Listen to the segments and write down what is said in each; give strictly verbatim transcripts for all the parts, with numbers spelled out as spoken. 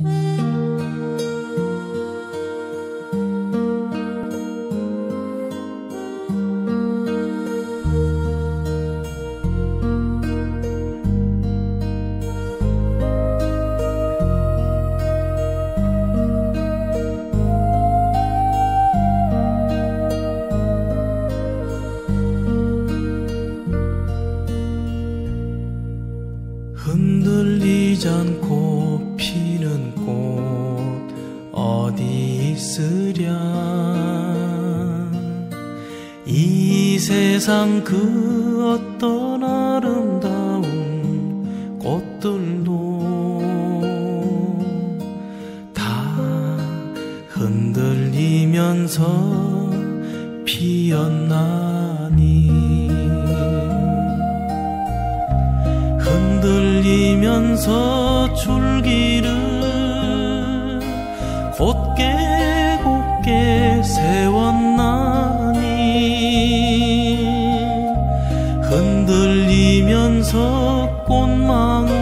흔들리지 않고 피는 꽃 어디 있으랴. 이 세상 그 어떤 아름다운 꽃들도 다 흔들리면서 피었나니. 흔들리면서 줄기를 곧게 곧게 세웠나니. 흔들리면서 꽃망울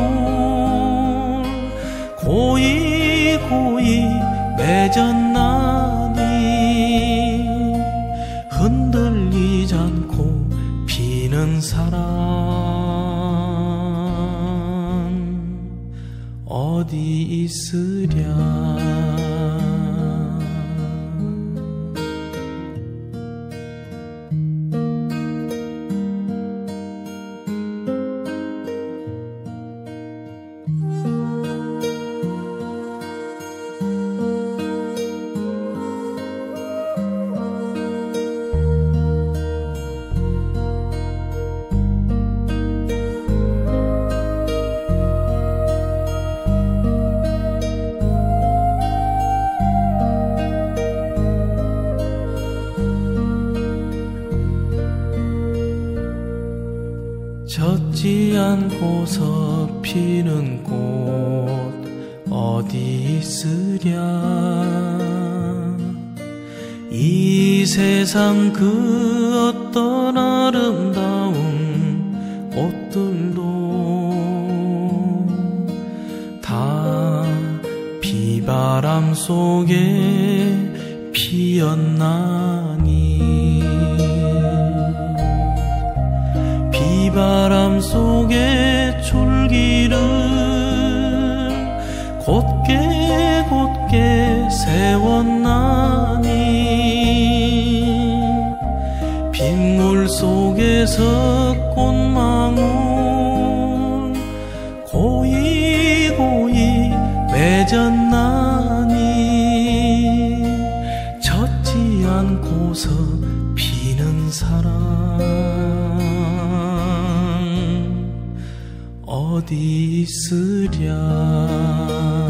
고이 고이 맺었나니. 흔들리지 않고 피는 사랑 어디 있으랴. 젖지 않고서 피는 꽃 어디 있으랴. 이 세상 그 어떤 아름다운 꽃들도 다 비바람 속에 피었나니. 비바람 속에 줄기를 곧게 곧게 세웠나니. 빗물 속에서 꽃망울 고이 고이 맺었나니. 젖지 않고서 피는 사랑 어디 있으랴.